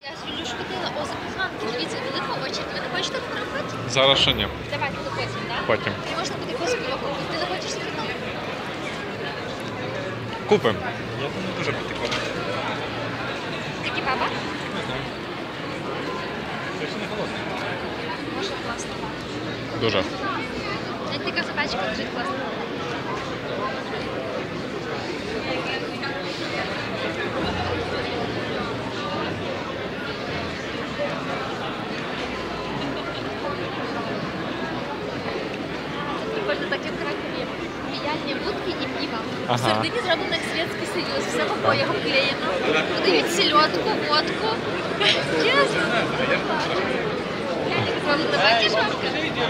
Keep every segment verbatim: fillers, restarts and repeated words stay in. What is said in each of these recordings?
Я з Юлюшкою ходила, о, запаханки, дивіться, велика очередь. Ви не хочете фотографувати? Зараз ще ні. Давайте до потім, так? Потім. І можна буде косплювати. Ти не хочеш фото? Купимо. Я не дуже потикав. Тільки баба? Я ще не голодний. Може, класно. Дуже. Навіть така собачка дуже класна. Прикольно, так як в Кракові піяльні будки і пиво. Ага. Всередині зроблено як Совєтський Союз, все в обоях обклеєно. Подають сельодку, водку. Чесно. Зроблено такі шапки.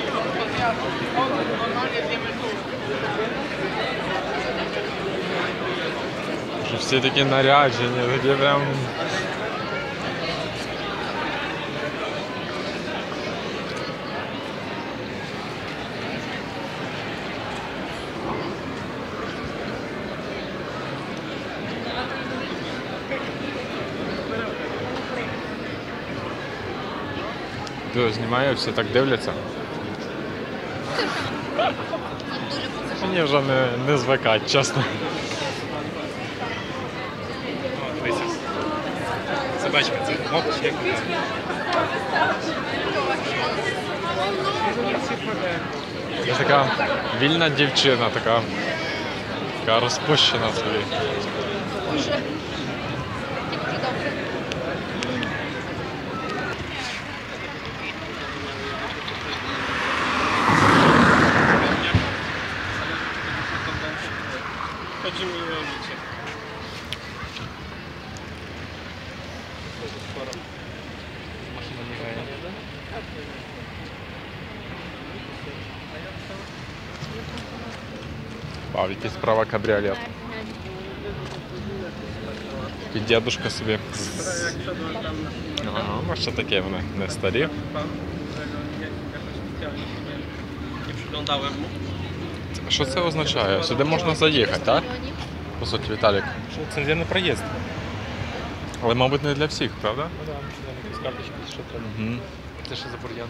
Що всі такі наряджені, такі прям... Ти знімає, всі так дивляться. Мені вже не, не звикать, чесно. Дивіться. Собачка, це моп чи як це? Я така вільна дівчина, така, така розпущена собі. Дуже. Тільки добре. Chodzi mi o życie. Maszyna nie gaje. Вау, якийсь справа кабріолет. І дідушка собі. Ага, ну що таке вони, не старі. Nie przyglądałem mu. Що це означає? Сюди можна заїхати, так? По суті, Віталік. Що це цензурний проїзд. Але, мабуть, не для всіх, правда? Ну так, там якусь карточку, що треба. Угу. Це що за бур'ян?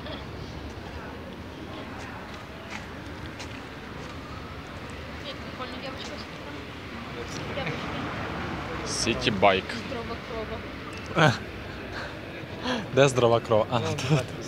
Прикольно, девочка. Сіті байк. Здорова крова. Де здрова кров? А, Ну, тут. так,